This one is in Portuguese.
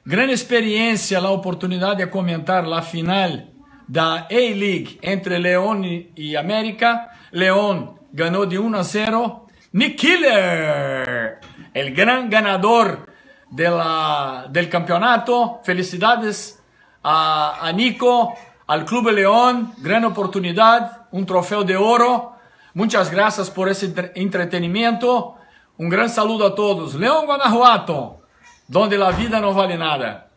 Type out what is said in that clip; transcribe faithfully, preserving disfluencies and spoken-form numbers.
Gran experiência, a oportunidade de comentar a final da A-League entre León e América. León ganhou de um a zero. Nick Killer, el gran ganador de la, del campeonato. Felicidades a, a Nico, al Club León. Gran oportunidade, um troféu de ouro. Muchas gracias por esse entretenimiento. Um gran saludo a todos. León, Guanajuato, donde la vida no vale nada.